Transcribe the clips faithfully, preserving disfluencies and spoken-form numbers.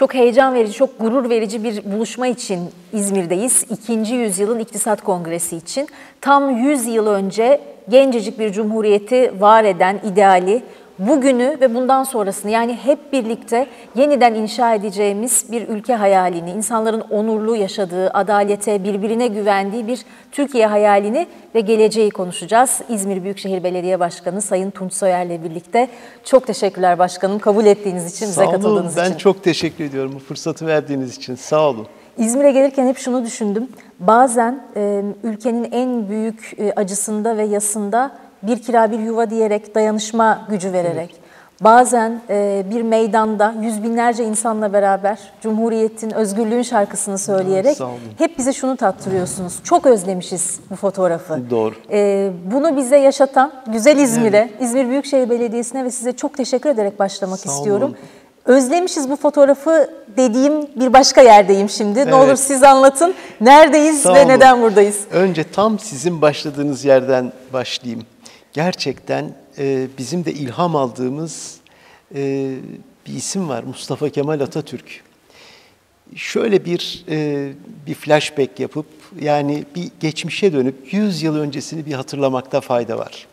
Çok heyecan verici, çok gurur verici bir buluşma için İzmir'deyiz. İkinci Yüzyılın İktisat Kongresi için. Tam yüz yıl önce gencecik bir cumhuriyeti var eden ideali, bugünü ve bundan sonrasını, yani hep birlikte yeniden inşa edeceğimiz bir ülke hayalini, insanların onurlu yaşadığı, adalete, birbirine güvendiği bir Türkiye hayalini ve geleceği konuşacağız. İzmir Büyükşehir Belediye Başkanı Sayın Tunç Soyer'le birlikte. Çok teşekkürler başkanım, kabul ettiğiniz için, bize katıldığınız için. Sağ olun, ben çok teşekkür ediyorum bu fırsatı verdiğiniz için. Sağ olun. İzmir'e gelirken hep şunu düşündüm. Bazen e, ülkenin en büyük e, acısında ve yasında bir kira bir yuva diyerek, dayanışma gücü vererek, evet. Bazen e, bir meydanda yüz binlerce insanla beraber Cumhuriyet'in, özgürlüğün şarkısını söyleyerek hep bize şunu tattırıyorsunuz. Çok özlemişiz bu fotoğrafı. Doğru. E, bunu bize yaşatan güzel İzmir'e, evet. İzmir Büyükşehir Belediyesi'ne ve size çok teşekkür ederek başlamak Sağ istiyorum. Olun. Özlemişiz bu fotoğrafı dediğim bir başka yerdeyim şimdi. Evet. Ne olur siz anlatın. Neredeyiz Sağ ve olun. Neden buradayız? Önce tam sizin başladığınız yerden başlayayım. Gerçekten e, bizim de ilham aldığımız e, bir isim var, Mustafa Kemal Atatürk. Şöyle bir e, bir flashback yapıp, yani bir geçmişe dönüp yüz yıl öncesini bir hatırlamakta fayda var.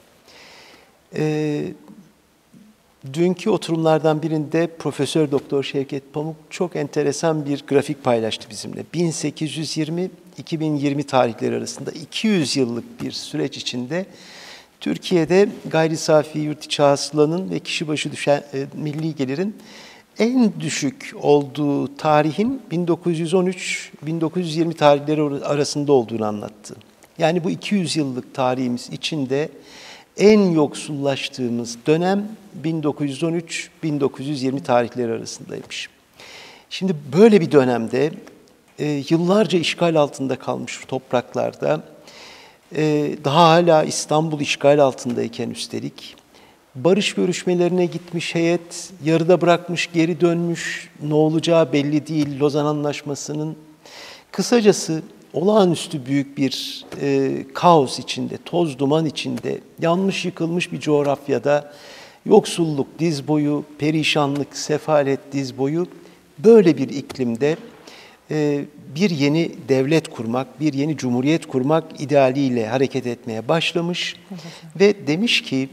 E, dünkü oturumlardan birinde Profesör Doktor Şevket Pamuk çok enteresan bir grafik paylaştı bizimle. bin sekiz yüz yirmi iki bin yirmi tarihleri arasında iki yüz yıllık bir süreç içinde Türkiye'de gayri safi yurt içi hasılanın ve kişi başı düşen e, milli gelirin en düşük olduğu tarihin bin dokuz yüz on üç bin dokuz yüz yirmi tarihleri arasında olduğunu anlattı. Yani bu iki yüz yıllık tarihimiz içinde en yoksullaştığımız dönem bin dokuz yüz on üç bin dokuz yüz yirmi tarihleri arasındaymış. Şimdi böyle bir dönemde e, yıllarca işgal altında kalmış topraklarda, Ee, daha hala İstanbul işgal altındayken üstelik, barış görüşmelerine gitmiş heyet, yarıda bırakmış, geri dönmüş, ne olacağı belli değil Lozan Anlaşması'nın. Kısacası olağanüstü büyük bir e, kaos içinde, toz duman içinde, yanmış yıkılmış bir coğrafyada, yoksulluk diz boyu, perişanlık, sefalet diz boyu, böyle bir iklimde bir yeni devlet kurmak, bir yeni cumhuriyet kurmak idealiyle hareket etmeye başlamış. Ve demiş ki,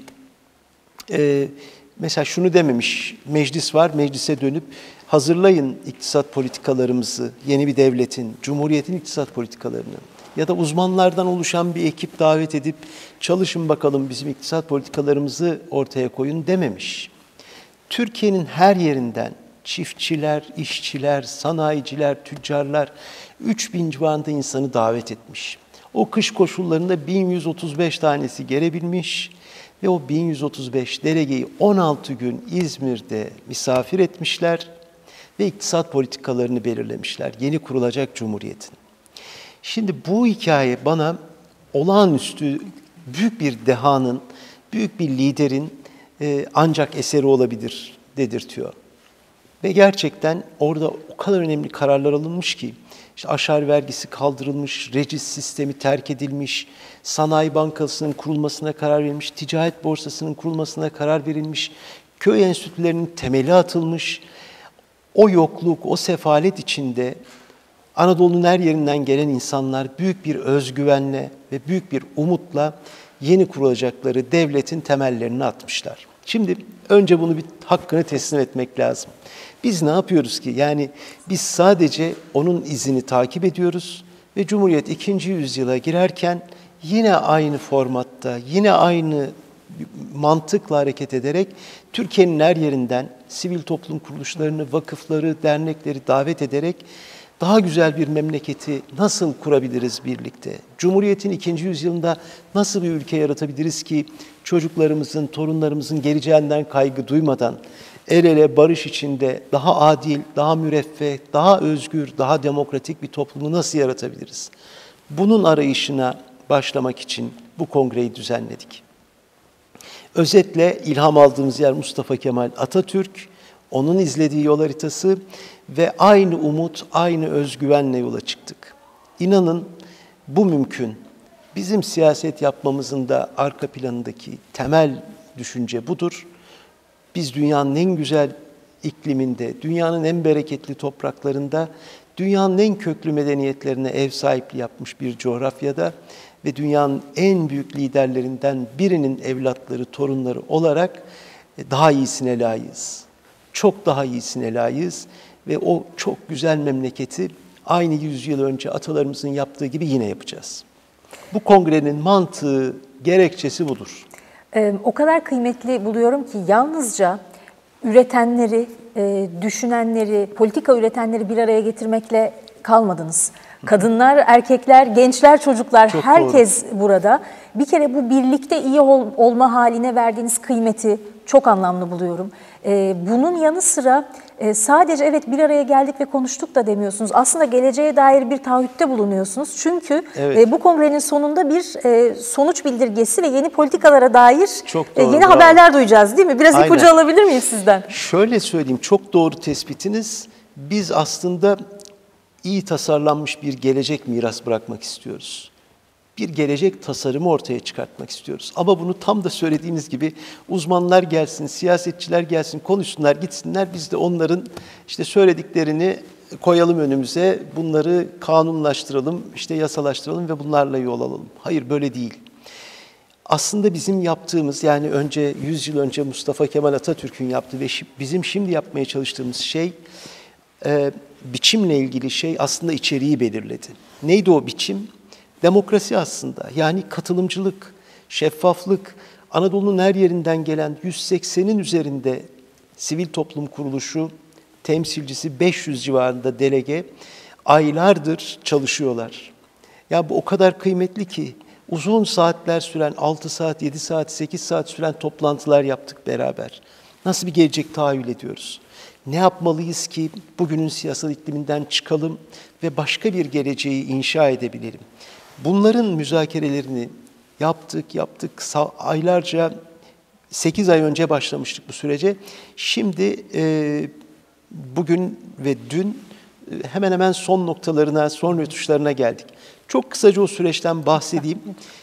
e, mesela şunu dememiş, meclis var, meclise dönüp hazırlayın iktisat politikalarımızı, yeni bir devletin, cumhuriyetin iktisat politikalarını. Ya da uzmanlardan oluşan bir ekip davet edip çalışın bakalım bizim iktisat politikalarımızı ortaya koyun dememiş. Türkiye'nin her yerinden çiftçiler, işçiler, sanayiciler, tüccarlar, üç bin civarında insanı davet etmiş. O kış koşullarında bin yüz otuz beş tanesi gelebilmiş ve o bin yüz otuz beş delegeyi on altı gün İzmir'de misafir etmişler ve iktisat politikalarını belirlemişler. Yeni kurulacak Cumhuriyet'in. Şimdi bu hikaye bana olağanüstü büyük bir dehanın, büyük bir liderin e, ancak eseri olabilir dedirtiyor. Ve gerçekten orada o kadar önemli kararlar alınmış ki, işte aşar vergisi kaldırılmış, recis sistemi terk edilmiş, sanayi bankasının kurulmasına karar verilmiş, ticaret borsasının kurulmasına karar verilmiş, köy enstitülerinin temeli atılmış. O yokluk, o sefalet içinde Anadolu'nun her yerinden gelen insanlar büyük bir özgüvenle ve büyük bir umutla yeni kurulacakları devletin temellerini atmışlar. Şimdi önce bunu bir hakkını teslim etmek lazım. Biz ne yapıyoruz ki? Yani biz sadece onun izini takip ediyoruz ve Cumhuriyet ikinci yüzyıla girerken yine aynı formatta, yine aynı mantıkla hareket ederek Türkiye'nin her yerinden sivil toplum kuruluşlarını, vakıfları, dernekleri davet ederek daha güzel bir memleketi nasıl kurabiliriz birlikte? Cumhuriyet'in ikinci yüzyılında nasıl bir ülke yaratabiliriz ki çocuklarımızın, torunlarımızın geleceğinden kaygı duymadan el ele barış içinde daha adil, daha müreffeh, daha özgür, daha demokratik bir toplumu nasıl yaratabiliriz? Bunun arayışına başlamak için bu kongreyi düzenledik. Özetle ilham aldığımız yer Mustafa Kemal Atatürk, onun izlediği yol haritası ve aynı umut, aynı özgüvenle yola çıktık. İnanın bu mümkün. Bizim siyaset yapmamızın da arka planındaki temel düşünce budur. Biz dünyanın en güzel ikliminde, dünyanın en bereketli topraklarında, dünyanın en köklü medeniyetlerine ev sahipliği yapmış bir coğrafyada ve dünyanın en büyük liderlerinden birinin evlatları, torunları olarak daha iyisine layığız. Çok daha iyisine layığız ve o çok güzel memleketi aynı yüzyıl önce atalarımızın yaptığı gibi yine yapacağız. Bu kongrenin mantığı, gerekçesi budur. Ee, o kadar kıymetli buluyorum ki yalnızca üretenleri, e, düşünenleri, politika üretenleri bir araya getirmekle kalmadınız. Kadınlar, erkekler, gençler, çocuklar, Çok herkes doğru. burada. Bir kere bu birlikte iyi ol, olma haline verdiğiniz kıymeti çok anlamlı buluyorum. Ee, bunun yanı sıra e, sadece evet bir araya geldik ve konuştuk da demiyorsunuz. Aslında geleceğe dair bir taahhütte bulunuyorsunuz. Çünkü evet. e, bu kongrenin sonunda bir e, sonuç bildirgesi ve yeni politikalara dair çok e, doğru, yeni bravo. haberler duyacağız değil mi? Biraz Aynen. ipucu alabilir miyim sizden? Şöyle söyleyeyim, çok doğru tespitiniz. Biz aslında iyi tasarlanmış bir gelecek miras bırakmak istiyoruz. Bir gelecek tasarımı ortaya çıkartmak istiyoruz. Ama bunu tam da söylediğiniz gibi uzmanlar gelsin, siyasetçiler gelsin, konuşsunlar, gitsinler. Biz de onların işte söylediklerini koyalım önümüze, bunları kanunlaştıralım, işte yasalaştıralım ve bunlarla yol alalım. Hayır, böyle değil. Aslında bizim yaptığımız, yani önce yüz yıl önce Mustafa Kemal Atatürk'ün yaptığı ve bizim şimdi yapmaya çalıştığımız şey, e, biçimle ilgili şey aslında içeriği belirledi. Neydi o biçim? Demokrasi aslında. Yani katılımcılık, şeffaflık, Anadolu'nun her yerinden gelen yüz seksenin üzerinde sivil toplum kuruluşu, temsilcisi, beş yüz civarında delege aylardır çalışıyorlar. Ya bu o kadar kıymetli ki uzun saatler süren, altı saat, yedi saat, sekiz saat süren toplantılar yaptık beraber. Nasıl bir gelecek tahayyül ediyoruz? Ne yapmalıyız ki bugünün siyasal ikliminden çıkalım ve başka bir geleceği inşa edebilelim? Bunların müzakerelerini yaptık, yaptık. Aylarca, sekiz ay önce başlamıştık bu sürece. Şimdi e, bugün ve dün e, hemen hemen son noktalarına, son rötuşlarına geldik. Çok kısaca o süreçten bahsedeyim.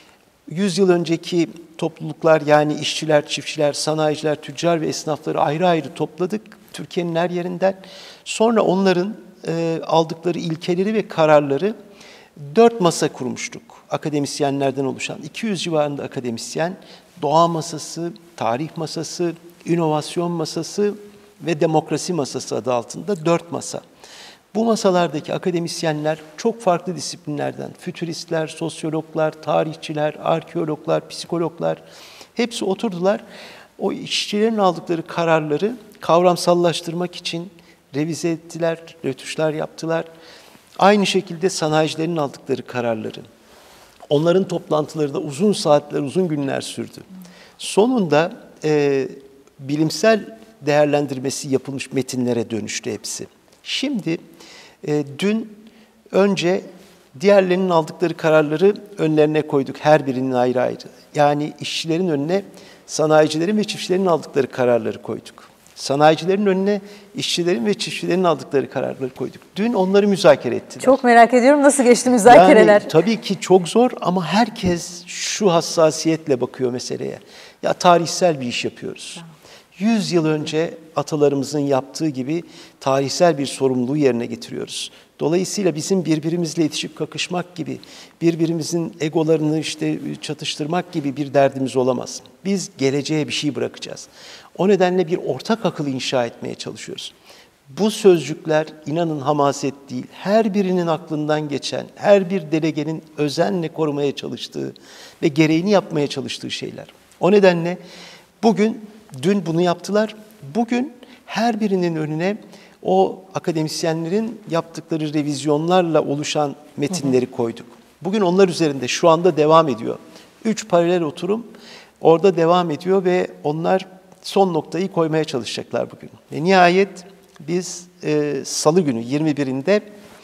yüz yıl önceki topluluklar, yani işçiler, çiftçiler, sanayiciler, tüccar ve esnafları ayrı ayrı topladık Türkiye'nin her yerinden. Sonra onların e, aldıkları ilkeleri ve kararları dört masa kurmuştuk. Akademisyenlerden oluşan iki yüz civarında akademisyen, doğa masası, tarih masası, inovasyon masası ve demokrasi masası adı altında dört masa. Bu masalardaki akademisyenler çok farklı disiplinlerden, fütüristler, sosyologlar, tarihçiler, arkeologlar, psikologlar, hepsi oturdular. O işçilerin aldıkları kararları kavramsallaştırmak için revize ettiler, rötuşlar yaptılar. Aynı şekilde sanayicilerin aldıkları kararları. Onların toplantıları da uzun saatler, uzun günler sürdü. Sonunda e, bilimsel değerlendirmesi yapılmış metinlere dönüştü hepsi. Şimdi e, dün önce diğerlerinin aldıkları kararları önlerine koyduk, her birinin ayrı ayrı. Yani işçilerin önüne sanayicilerin ve çiftçilerin aldıkları kararları koyduk. Sanayicilerin önüne işçilerin ve çiftçilerin aldıkları kararları koyduk. Dün onları müzakere ettiler. Çok merak ediyorum, nasıl geçti müzakereler? Yani tabii ki çok zor ama herkes şu hassasiyetle bakıyor meseleye. Ya tarihsel bir iş yapıyoruz. Yüz yıl önce atalarımızın yaptığı gibi tarihsel bir sorumluluğu yerine getiriyoruz. Dolayısıyla bizim birbirimizle itişip kakışmak gibi, birbirimizin egolarını işte çatıştırmak gibi bir derdimiz olamaz. Biz geleceğe bir şey bırakacağız. O nedenle bir ortak akıl inşa etmeye çalışıyoruz. Bu sözcükler inanın hamaset değil, her birinin aklından geçen, her bir delegenin özenle korumaya çalıştığı ve gereğini yapmaya çalıştığı şeyler. O nedenle bugün, dün bunu yaptılar, bugün her birinin önüne o akademisyenlerin yaptıkları revizyonlarla oluşan metinleri koyduk. Bugün onlar üzerinde şu anda devam ediyor. Üç paralel oturum orada devam ediyor ve onlar son noktayı koymaya çalışacaklar bugün. Ve nihayet biz e, Salı günü yirmi birinde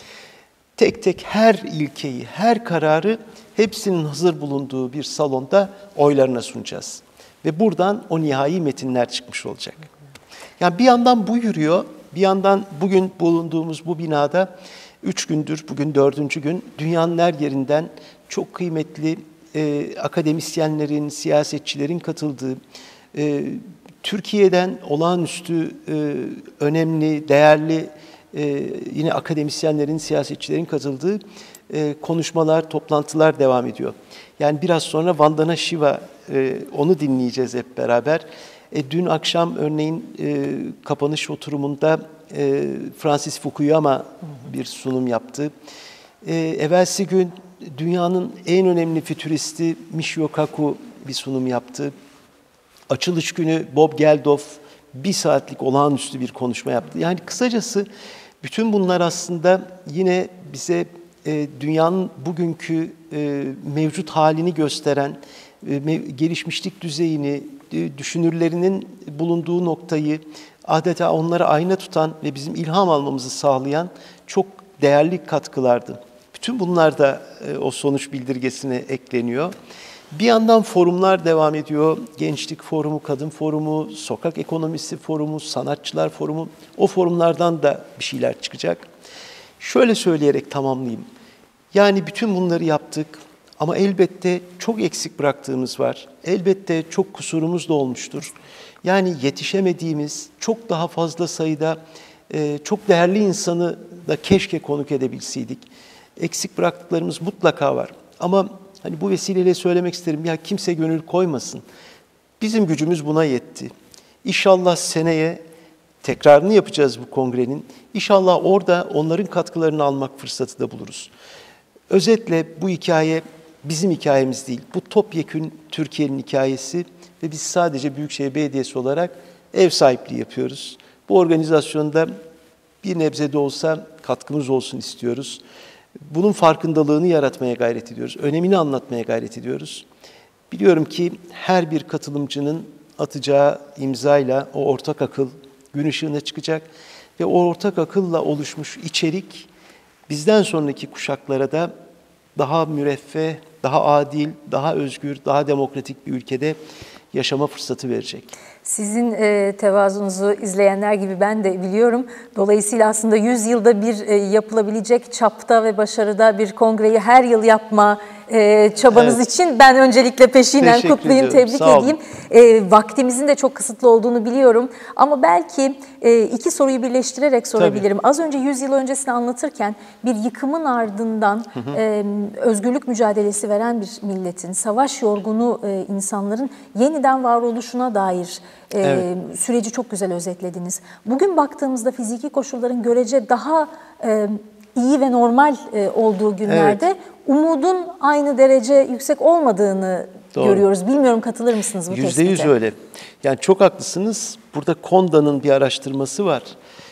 tek tek her ilkeyi, her kararı hepsinin hazır bulunduğu bir salonda oylarına sunacağız. Ve buradan o nihai metinler çıkmış olacak. Yani bir yandan bu yürüyor, bir yandan bugün bulunduğumuz bu binada üç gündür, bugün dördüncü gün dünyanın her yerinden çok kıymetli e, akademisyenlerin, siyasetçilerin katıldığı, e, Türkiye'den olağanüstü e, önemli, değerli e, yine akademisyenlerin, siyasetçilerin katıldığı e, konuşmalar, toplantılar devam ediyor. Yani biraz sonra Vandana Shiva, e, onu dinleyeceğiz hep beraber. E, dün akşam örneğin e, kapanış oturumunda e, Francis Fukuyama bir sunum yaptı. E, evvelsi gün dünyanın en önemli fütüristi Michio Kaku bir sunum yaptı. Açılış günü Bob Geldof bir saatlik olağanüstü bir konuşma yaptı. Yani kısacası bütün bunlar aslında yine bize e, dünyanın bugünkü e, mevcut halini gösteren, e, gelişmişlik düzeyini, e, düşünürlerinin bulunduğu noktayı adeta onlara ayna tutan ve bizim ilham almamızı sağlayan çok değerli katkılardı. Bütün bunlar da e, o sonuç bildirgesine ekleniyor. Bir yandan forumlar devam ediyor. Gençlik Forumu, Kadın Forumu, Sokak Ekonomisi Forumu, Sanatçılar Forumu. O forumlardan da bir şeyler çıkacak. Şöyle söyleyerek tamamlayayım. Yani bütün bunları yaptık ama elbette çok eksik bıraktığımız var. Elbette çok kusurumuz da olmuştur. Yani yetişemediğimiz çok daha fazla sayıda e, çok değerli insanı da keşke konuk edebilseydik. Eksik bıraktıklarımız mutlaka var. Ama hani bu vesileyle söylemek isterim, ya kimse gönül koymasın. Bizim gücümüz buna yetti. İnşallah seneye tekrarını yapacağız bu kongrenin. İnşallah orada onların katkılarını almak fırsatı da buluruz. Özetle bu hikaye bizim hikayemiz değil. Bu topyekün Türkiye'nin hikayesi ve biz sadece Büyükşehir Belediyesi olarak ev sahipliği yapıyoruz. Bu organizasyonda bir nebze de olsa katkımız olsun istiyoruz. Bunun farkındalığını yaratmaya gayret ediyoruz. Önemini anlatmaya gayret ediyoruz. Biliyorum ki her bir katılımcının atacağı imzayla o ortak akıl gün ışığına çıkacak ve o ortak akılla oluşmuş içerik bizden sonraki kuşaklara da daha müreffeh, daha adil, daha özgür, daha demokratik bir ülkede yaşama fırsatı verecek. Sizin e, tevazunuzu izleyenler gibi ben de biliyorum. Dolayısıyla aslında yüz yılda bir e, yapılabilecek çapta ve başarıda bir kongreyi her yıl yapma e, çabanız evet. için ben öncelikle peşinen Teşekkür kutlayayım, ediyorum. tebrik Sağ edeyim. E, vaktimizin de çok kısıtlı olduğunu biliyorum. Ama belki e, iki soruyu birleştirerek sorabilirim. Tabii. Az önce yüz yıl öncesini anlatırken bir yıkımın ardından hı hı. E, özgürlük mücadelesi veren bir milletin, savaş yorgunu e, insanların yeniden varoluşuna dair e, evet. süreci çok güzel özetlediniz. Bugün baktığımızda fiziki koşulların görece daha e, iyi ve normal e, olduğu günlerde evet. umudun aynı derece yüksek olmadığını Doğru. görüyoruz. Bilmiyorum, katılır mısınız bu tespite? Yüzde yüz öyle. Yani çok haklısınız. Burada KONDA'nın bir araştırması var.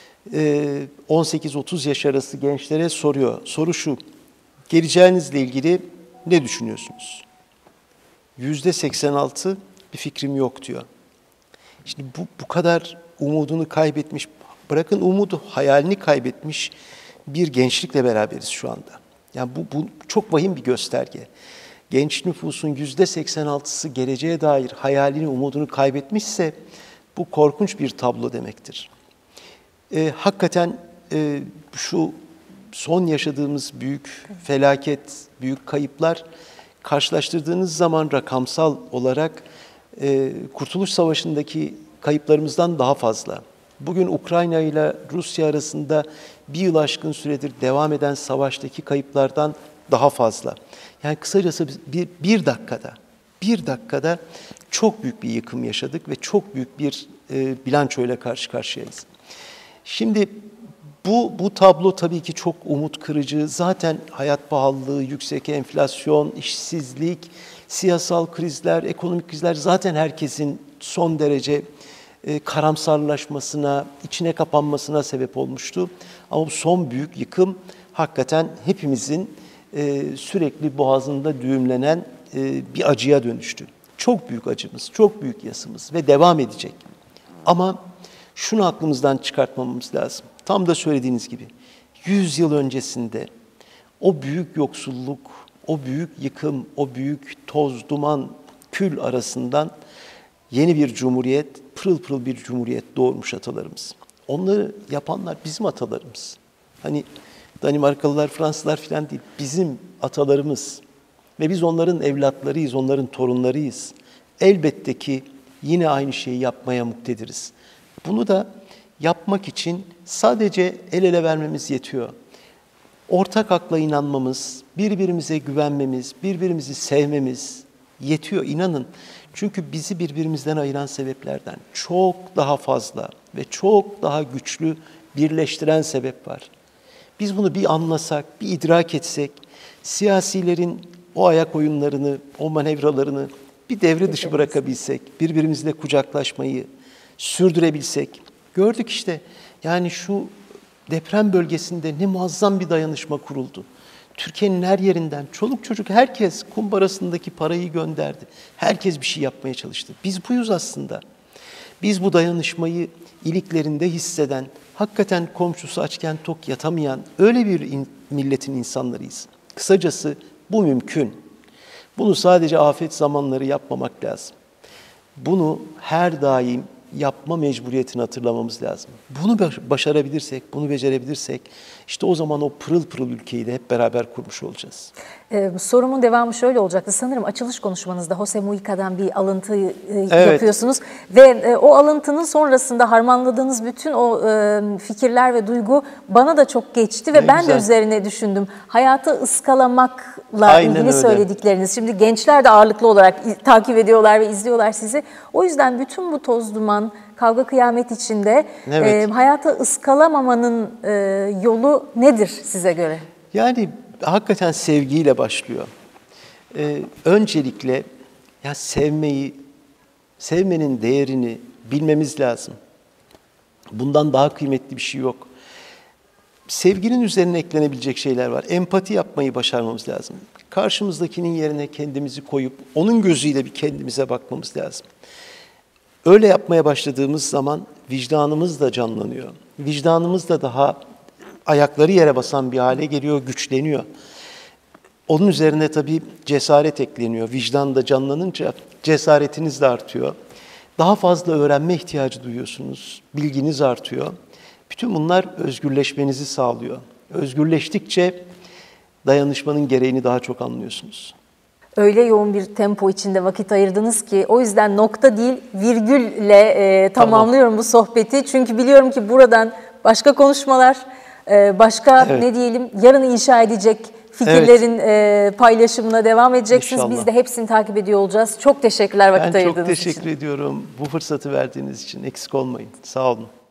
on sekiz otuz yaş arası gençlere soruyor. Soru şu: geleceğinizle ilgili ne düşünüyorsunuz? Yüzde seksen altı bir fikrim yok diyor. Şimdi bu, bu kadar umudunu kaybetmiş, bırakın umudu, hayalini kaybetmiş bir gençlikle beraberiz şu anda. Yani bu, bu çok vahim bir gösterge. Genç nüfusun yüzde seksen altısı geleceğe dair hayalini, umudunu kaybetmişse bu korkunç bir tablo demektir. E, hakikaten e, şu son yaşadığımız büyük felaket, büyük kayıplar karşılaştırdığınız zaman rakamsal olarak e, Kurtuluş Savaşı'ndaki kayıplarımızdan daha fazla. Bugün Ukrayna ile Rusya arasında bir yıl aşkın süredir devam eden savaştaki kayıplardan daha fazla. Yani kısacası bir, bir dakikada, bir dakikada çok büyük bir yıkım yaşadık ve çok büyük bir e, bilançoyla karşı karşıyayız. Şimdi bu, bu tablo tabii ki çok umut kırıcı. Zaten hayat pahalılığı, yüksek enflasyon, işsizlik, siyasal krizler, ekonomik krizler zaten herkesin son derece e, karamsarlaşmasına, içine kapanmasına sebep olmuştu. Ama bu son büyük yıkım hakikaten hepimizin e, sürekli boğazında düğümlenen e, bir acıya dönüştü. Çok büyük acımız, çok büyük yasımız ve devam edecek. Ama şunu aklımızdan çıkartmamamız lazım. Tam da söylediğiniz gibi yüz yıl öncesinde o büyük yoksulluk, o büyük yıkım, o büyük toz, duman, kül arasından yeni bir cumhuriyet, pırıl pırıl bir cumhuriyet doğurmuş atalarımız. Onları yapanlar bizim atalarımız. Hani Danimarkalılar, Fransızlar falan değil, bizim atalarımız. Ve biz onların evlatlarıyız, onların torunlarıyız. Elbette ki yine aynı şeyi yapmaya muktediriz. Bunu da yapmak için sadece el ele vermemiz yetiyor. Ortak akla inanmamız, birbirimize güvenmemiz, birbirimizi sevmemiz yetiyor, inanın. Çünkü bizi birbirimizden ayıran sebeplerden çok daha fazla ve çok daha güçlü birleştiren sebep var. Biz bunu bir anlasak, bir idrak etsek, siyasilerin o ayak oyunlarını, o manevralarını bir devre dışı bırakabilsek, birbirimizle kucaklaşmayı sürdürebilsek. Gördük işte, yani şu deprem bölgesinde ne muazzam bir dayanışma kuruldu. Türkiye'nin her yerinden, çoluk çocuk herkes kumbarasındaki parayı gönderdi. Herkes bir şey yapmaya çalıştı. Biz buyuz aslında. Biz bu dayanışmayı iliklerinde hisseden, hakikaten komşusu açken tok yatamayan öyle bir in, milletin insanlarıyız. Kısacası bu mümkün. Bunu sadece afet zamanları yapmamak lazım. Bunu her daim yapma mecburiyetini hatırlamamız lazım. Bunu başarabilirsek, bunu becerebilirsek işte o zaman o pırıl pırıl ülkeyi de hep beraber kurmuş olacağız. Ee, sorumun devamı şöyle olacaktı. Sanırım açılış konuşmanızda Jose Muhica'dan bir alıntı e, evet. yapıyorsunuz. Ve e, o alıntının sonrasında harmanladığınız bütün o e, fikirler ve duygu bana da çok geçti. Ve ne ben güzel. de üzerine düşündüm. Hayatı ıskalamakla Aynen ilgili öyle. söyledikleriniz. Şimdi gençler de ağırlıklı olarak takip ediyorlar ve izliyorlar sizi. O yüzden bütün bu toz duman, kavga kıyamet içinde evet. e, hayatı ıskalamamanın e, yolu nedir size göre? Yani hakikaten sevgiyle başlıyor. Ee, öncelikle ya sevmeyi, sevmenin değerini bilmemiz lazım. Bundan daha kıymetli bir şey yok. Sevginin üzerine eklenebilecek şeyler var. Empati yapmayı başarmamız lazım. Karşımızdakinin yerine kendimizi koyup onun gözüyle bir kendimize bakmamız lazım. Öyle yapmaya başladığımız zaman vicdanımız da canlanıyor. Vicdanımız da daha ayakları yere basan bir hale geliyor, güçleniyor. Onun üzerine tabii cesaret ekleniyor. Vicdan da canlanınca cesaretiniz de artıyor. Daha fazla öğrenme ihtiyacı duyuyorsunuz, bilginiz artıyor. Bütün bunlar özgürleşmenizi sağlıyor. Özgürleştikçe dayanışmanın gereğini daha çok anlıyorsunuz. Öyle yoğun bir tempo içinde vakit ayırdınız ki o yüzden nokta değil virgülle e, tamamlıyorum tamam. bu sohbeti. Çünkü biliyorum ki buradan başka konuşmalar, e, başka evet. ne diyelim yarın inşa edecek fikirlerin evet. e, paylaşımına devam edeceksiniz. İnşallah. Biz de hepsini takip ediyor olacağız. Çok teşekkürler vakit ben ayırdığınız için. Ben çok teşekkür için. ediyorum bu fırsatı verdiğiniz için. Eksik olmayın. Sağ olun.